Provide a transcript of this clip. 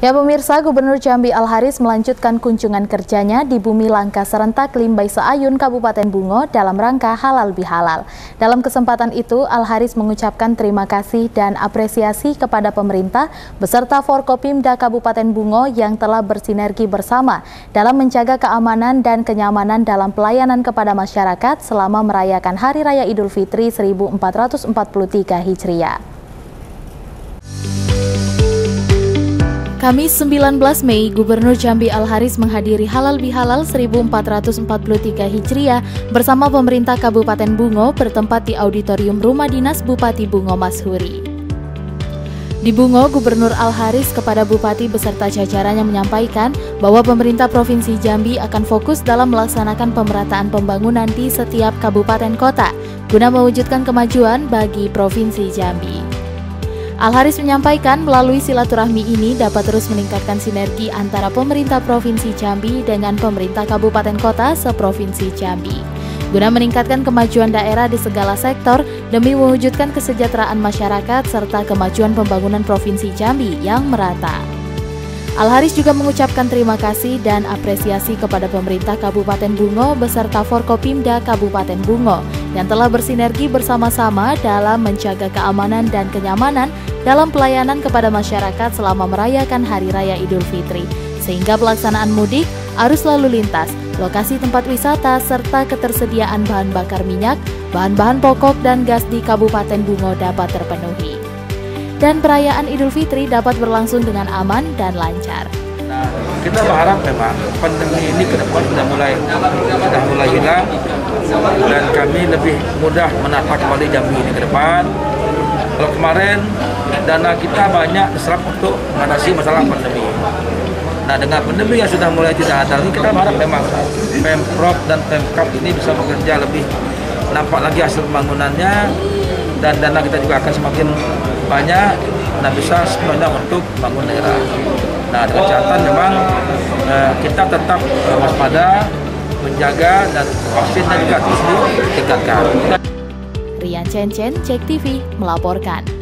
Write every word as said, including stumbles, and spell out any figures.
Ya pemirsa, Gubernur Jambi Al-Haris melanjutkan kunjungan kerjanya di Bumi Langka Serentak Limbai Seayun, Kabupaten Bungo dalam rangka halal bihalal. Dalam kesempatan itu, Al-Haris mengucapkan terima kasih dan apresiasi kepada pemerintah beserta Forkopimda Kabupaten Bungo yang telah bersinergi bersama dalam menjaga keamanan dan kenyamanan dalam pelayanan kepada masyarakat selama merayakan Hari Raya Idul Fitri seribu empat ratus empat puluh tiga Hijriah. Kamis sembilan belas Mei, Gubernur Jambi Al-Haris menghadiri Halal Bihalal seribu empat ratus empat puluh tiga Hijriah bersama pemerintah Kabupaten Bungo bertempat di Auditorium Rumah Dinas Bupati Bungo Mashuri. Di Bungo, Gubernur Al-Haris kepada Bupati beserta jajarannya menyampaikan bahwa pemerintah Provinsi Jambi akan fokus dalam melaksanakan pemerataan pembangunan di setiap kabupaten kota guna mewujudkan kemajuan bagi Provinsi Jambi. Al-Haris menyampaikan melalui silaturahmi ini dapat terus meningkatkan sinergi antara pemerintah Provinsi Jambi dengan pemerintah Kabupaten Kota seprovinsi Jambi, guna meningkatkan kemajuan daerah di segala sektor demi mewujudkan kesejahteraan masyarakat serta kemajuan pembangunan Provinsi Jambi yang merata. Al-Haris juga mengucapkan terima kasih dan apresiasi kepada pemerintah Kabupaten Bungo beserta Forkopimda Kabupaten Bungo yang telah bersinergi bersama-sama dalam menjaga keamanan dan kenyamanan dalam pelayanan kepada masyarakat selama merayakan Hari Raya Idul Fitri, sehingga pelaksanaan mudik, arus lalu lintas, lokasi tempat wisata, serta ketersediaan bahan bakar minyak, bahan-bahan pokok dan gas di Kabupaten Bungo dapat terpenuhi. Dan perayaan Idul Fitri dapat berlangsung dengan aman dan lancar. Nah, kita berharap memang pandemi ini ke depan sudah mulai sudah mulai hilang dan kami lebih mudah menata kembali Jambi ini ke depan. Kalau kemarin dana kita banyak diserap untuk mengatasi masalah pandemi. Nah, dengan pandemi yang sudah mulai tidak ada lagi, kita berharap memang Pemprov dan Pemkab ini bisa bekerja lebih nampak lagi hasil pembangunannya, dan dana kita juga akan semakin banyak dan bisa sepenuhnya untuk bangun daerah. Nah, dengan catatan memang eh, kita tetap eh, waspada, menjaga, dan vaksinnya juga terus ditingkatkan. Rian Cencen, Cek T V melaporkan.